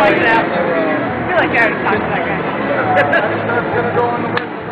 like that. I feel like I already talked to that guy. That's gonna go on the website.